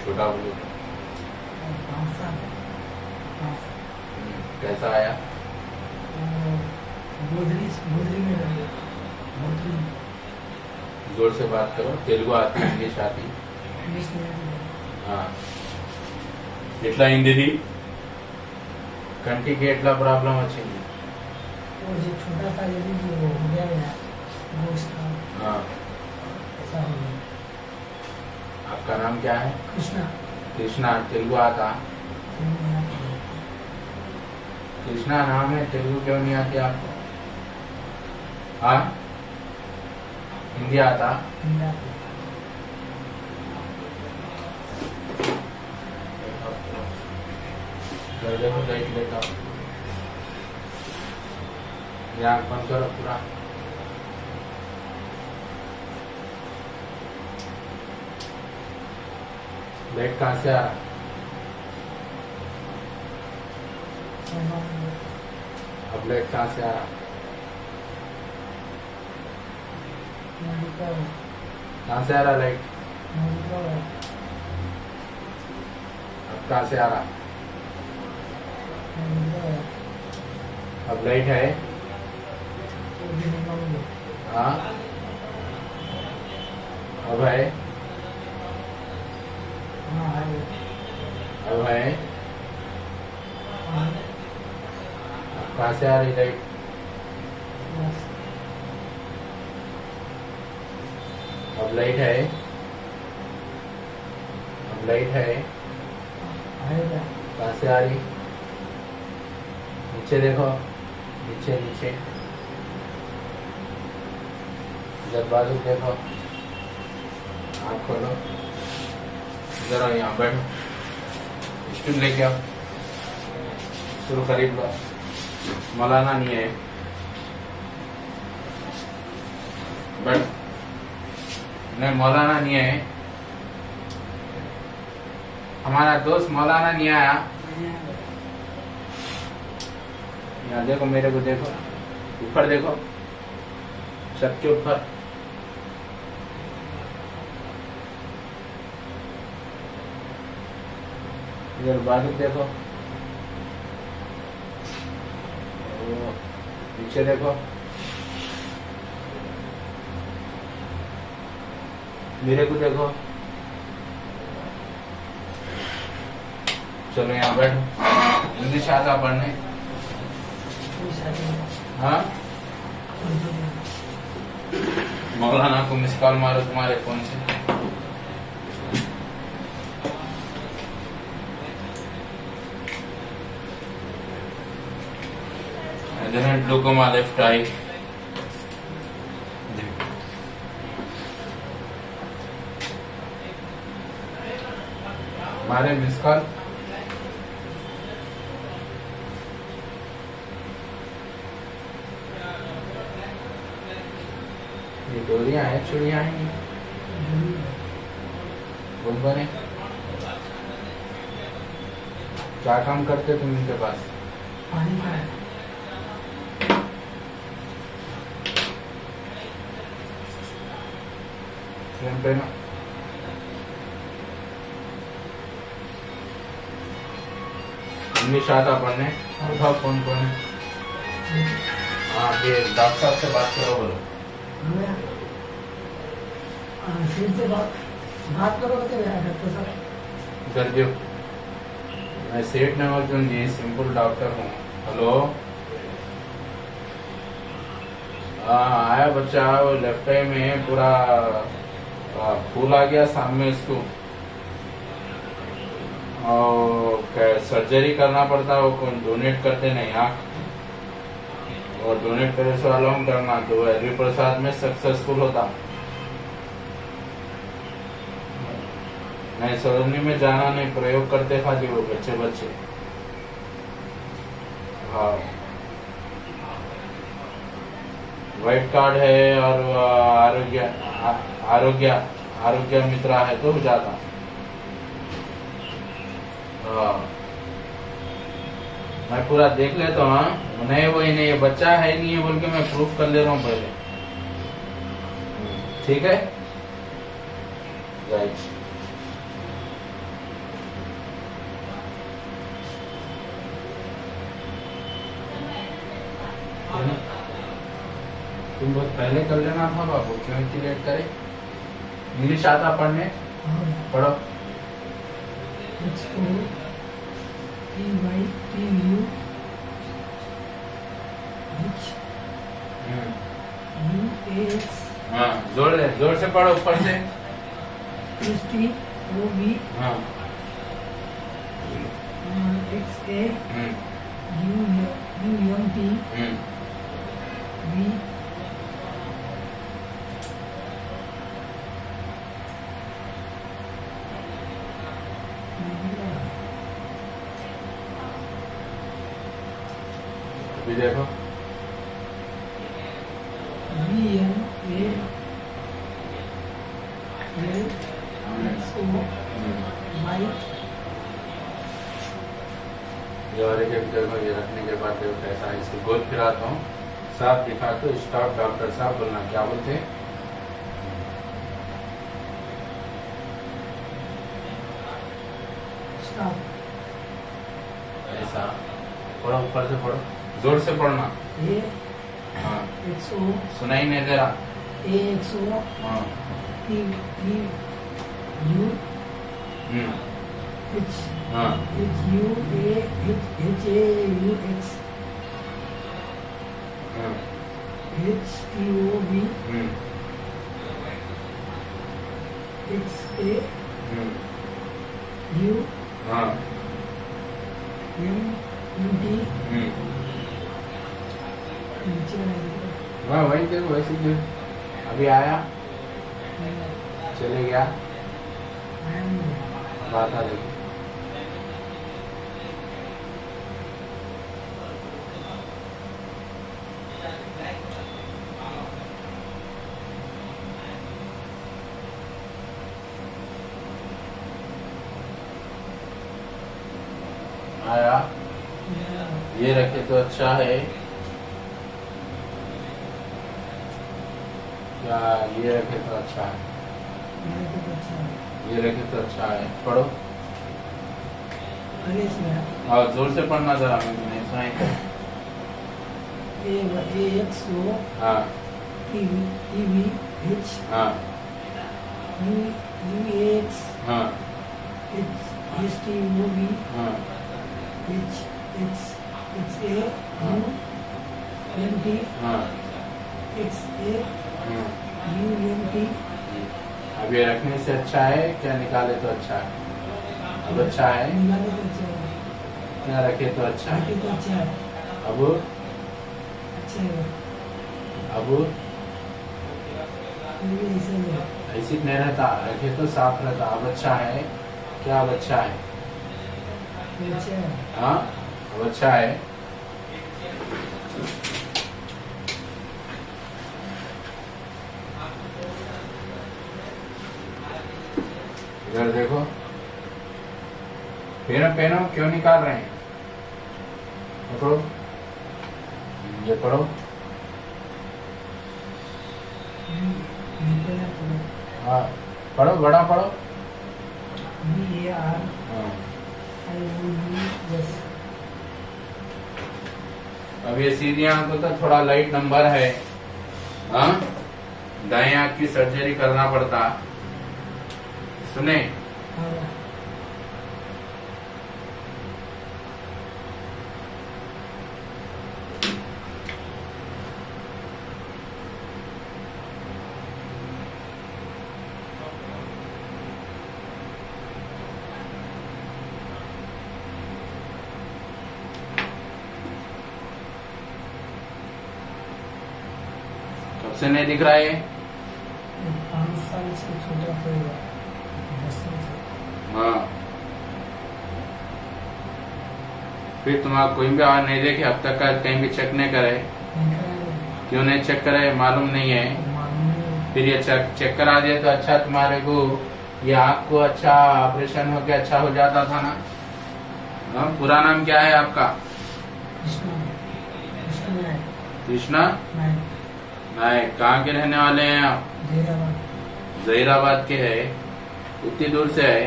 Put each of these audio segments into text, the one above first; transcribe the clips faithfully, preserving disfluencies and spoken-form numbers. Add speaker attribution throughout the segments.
Speaker 1: छोटा बोलो।
Speaker 2: पाँच साल
Speaker 1: कैसा आया?
Speaker 2: गोदरी गोदरी में लगे गोदरी।
Speaker 1: जोर से बात करो। तेलुगु आती, इंग्लिश आती?
Speaker 2: इंग्लिश में
Speaker 1: हाँ। ఎట్లా అయింది ఇది? కంటికి ఎట్లా ప్రాబ్లం వచ్చింది?
Speaker 2: वो जो छोटा सा ये भी जो हो गया है वो इसका
Speaker 1: हाँ।
Speaker 2: ऐसा हो गया।
Speaker 1: आपका नाम क्या है?
Speaker 2: कृष्णा।
Speaker 1: कृष्णा। तेलुगु आता? कृष्णा नाम है, तेलुगु क्यों नहीं आती आपको? हाँ, हिंदी आता? कर देखो, लाइट लेता आँख बंद करो पूरा। लाइट कहाँ से आ रहा? अब लाइट कहाँ से आ रहा? कहाँ से आ रहा लाइट? अब कहाँ से आ रहा? अब लाइट है? हाँ, अब है? अब है? कहाँ से आ रही लाइट? अब लाइट है? अब लाइट है? कहाँ से आ रही? नीचे देखो, नीचे नीचे इधर बाजू देखो, आँख खोलो, इधर आओ, यहाँ बैठो, स्टूल लेके आओ, स्टूल खरीद लो। मौलाना नहीं है, बैठ। नहीं, मौलाना नहीं है, हमारा दोस्त मौलाना नहीं आया। यहाँ देखो, मेरे को देखो, ऊपर देखो, छत के ऊपर। इधर बाजू देखो, पीछे देखो, मेरे को देखो। चलो यहाँ बैठो। इंग्लिश आता पढ़ने? हाँ, मौलाना को मिस कॉल मारो तुम्हारे फोन से। Glaucoma left eye. हमारे मिस कॉल ये डोरियां हैं, चुड़ियां हैं, कौन बने? क्या काम करते तुम इनके पास?
Speaker 2: पानी का
Speaker 1: पे ना इंग्लिश आता पढ़ने? उठाओ फोन कौन है? हाँ, ये डॉक्टर साहब से बात करो, बोलो।
Speaker 2: फिर से बात बात करो तो डॉक्टर साहब
Speaker 1: कर दो। मैं सेठ नवाजुद्दीन जी सिंपल डॉक्टर हूँ। हेलो, हाँ आया बच्चा, वो लेफ्ट आई में पूरा फूल आ गया सामने इसको, और सर्जरी करना पड़ता है। वो डोनेट करते नहीं आँख, और डोनेट करे से अलाउम करना, तो हरि प्रसाद में सक्सेसफुल होता। नहीं, सलोनी में जाना नहीं, प्रयोग करते खाली वो बच्चे बच्चे। हाँ, व्हाइट कार्ड है और आरोग्य आरोग्य आरोग्य मित्रा है तो हो जाता। हाँ, मैं पूरा देख लेता हूँ। हाँ, नहीं वही नहीं, ये बच्चा है नहीं है बोल के मैं प्रूफ कर ले रहा हूँ पहले। ठीक है, राइट। तुम बहुत पहले कर लेना था बाबू, क्यों इतनी लेट करे? इंग्लिश आता पढ़ने? पढ़ो।
Speaker 2: H O T Y T U H U A X।
Speaker 1: हाँ जोर ले, जोर से पढ़ो ऊपर से।
Speaker 2: S T O V
Speaker 1: हाँ
Speaker 2: X A U U M T V
Speaker 1: अभी देखो
Speaker 2: V N A L X O Y।
Speaker 1: ये और एक एक देखो, ये रखने के बाद देखो कैसा है। इसकी गोद फिराता हूँ, साफ दिखा तो स्टॉप डॉक्टर साहब बोलना, क्या बोलते हैं?
Speaker 2: स्टॉप।
Speaker 1: ऐसा पढ़ो, ऊपर से पढ़ो, जोर से पढ़ना।
Speaker 2: A
Speaker 1: हाँ
Speaker 2: X O
Speaker 1: सुनाई नहीं दे रहा।
Speaker 2: A X O
Speaker 1: हाँ
Speaker 2: T T U
Speaker 1: हम्म
Speaker 2: H
Speaker 1: हाँ
Speaker 2: H U A H H A U X
Speaker 1: हाँ
Speaker 2: H T O V
Speaker 1: hmm
Speaker 2: X A
Speaker 1: hmm
Speaker 2: U
Speaker 1: हाँ
Speaker 2: M U T।
Speaker 1: हम्म
Speaker 2: नीचे नहीं दिख रहा।
Speaker 1: हाँ वही देखो, वैसे देखो। अभी आया, चले गया, बात आ देखो। आया, ये रखे तो अच्छा है क्या? ये रखे तो अच्छा है, ये रखे तो अच्छा है। पढ़ो और जोर से पढ़ना जरा, मुझे नहीं सुनाई दे।
Speaker 2: A X O
Speaker 1: हाँ
Speaker 2: T V H
Speaker 1: हाँ
Speaker 2: U U A X
Speaker 1: हाँ
Speaker 2: H H T O V
Speaker 1: हाँ
Speaker 2: H X X A U N T
Speaker 1: हाँ
Speaker 2: X A
Speaker 1: हाँ।
Speaker 2: U N T।
Speaker 1: अब ये रखने से अच्छा है क्या निकाले तो अच्छा है? अब अच्छा है,
Speaker 2: निकाले तो अच्छा है,
Speaker 1: क्या रखे तो अच्छा है?
Speaker 2: रखे तो अच्छा है,
Speaker 1: अब
Speaker 2: अच्छा है।
Speaker 1: अब
Speaker 2: ये भी ऐसा ही है।
Speaker 1: ऐसी नहीं रहता, रखे तो साफ रहता। अब अच्छा है क्या? अब अच्छा है,
Speaker 2: ये अच्छा है।
Speaker 1: हाँ अब अच्छा है। इधर देखो, पेनो पेनो क्यों निकाल रहे हैं? पकड़ो, ये पढ़ो। हाँ पढ़ो, बड़ा पढ़ो।
Speaker 2: B A R
Speaker 1: हाँ
Speaker 2: I O U S।
Speaker 1: अब ये सीधी आंख तो थोड़ा लाइट नंबर है, हाँ दाएं आंख की सर्जरी करना पड़ता। सुने, कब से नहीं दिख रहा है?
Speaker 2: पाँच साल से छोटा सा हुआ, दस साल से।
Speaker 1: हाँ फिर तुम्हारा कोई भी आवाज नहीं देखे अब तक का, कहीं भी चेक नहीं करे? क्यों नहीं चेक करे? मालूम नहीं है? फिर ये चेक चेक करा दिया तो अच्छा, तुम्हारे को ये आँख को अच्छा ऑपरेशन होके अच्छा हो जाता था ना। हाँ पूरा नाम क्या है आपका? कृष्णा नायक। कहाँ के रहने वाले हैं आप? जहीराबाद के है। उतनी दूर से है?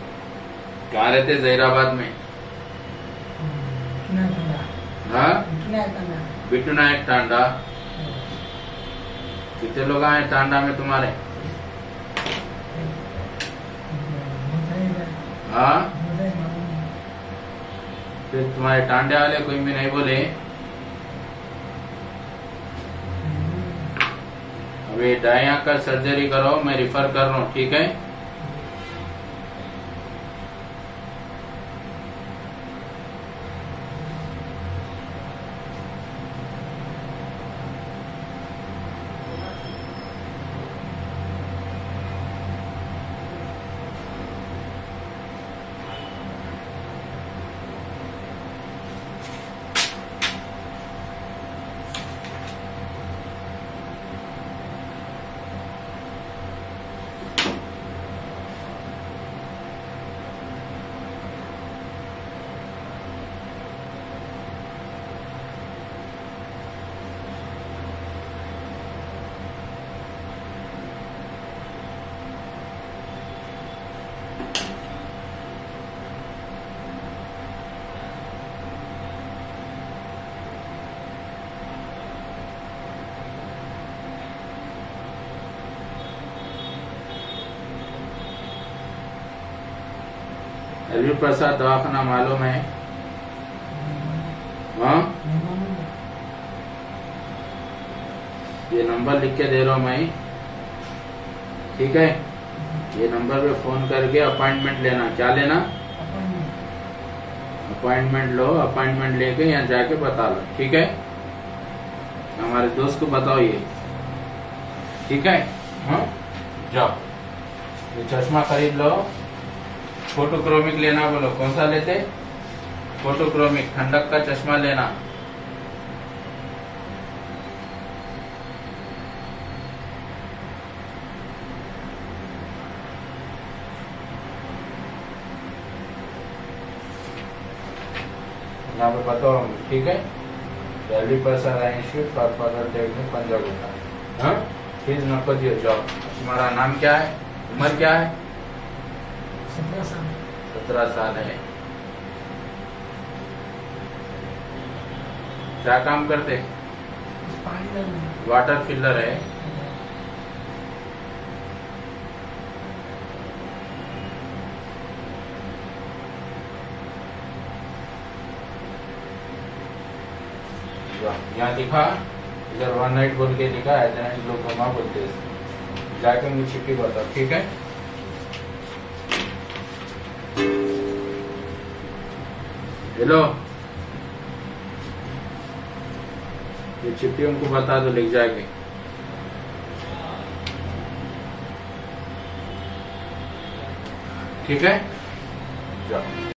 Speaker 1: कहाँ रहते जहीराबाद में?
Speaker 2: कितना
Speaker 1: हाँ बिट्टू नायक टांडा। कितने लोग आए टांडा में तुम्हारे? हाँ, फिर तुम्हारे टांडे वाले कोई भी नहीं बोले? अभी दाएं आंख का सर्जरी करो, मैं रिफर कर रहा हूँ, ठीक है? रवि प्रसाद दवाखाना मालूम है? हाँ, ये नंबर लिख के दे रहा हूँ मैं, ठीक है? ये नंबर पे फोन करके अपॉइंटमेंट लेना। क्या लेना? अपॉइंटमेंट लो, अपॉइंटमेंट लेके यहाँ जाके बता लो, ठीक है? हमारे दोस्त को बताओ ये, ठीक है? हाँ, जाओ ये चश्मा खरीद लो। फोटोक्रोमिक लेना बोलो, कौन सा लेते? फोटोक्रोमिक, ठंडक का चश्मा लेना। यहाँ पे बताओ, ठीक है? दिल्ली पर सारा institute for further technique Punjab होता। हाँ, फीस नको दियो, जाओ। तुम्हारा नाम क्या है? उम्र क्या है?
Speaker 2: सत्रह साल।
Speaker 1: सत्रह साल है। क्या काम करते? वाटर फिलर है। यहाँ लिखा, इधर वन नाइट बोल के लिखा है, एजेंट लोग घुमा बोलते हैं। जाके मुझे छुट्टी बताओ, ठीक है? हेलो, ये चिट्ठी उनको बता दो, लिख जाके। ठीक है, जाओ।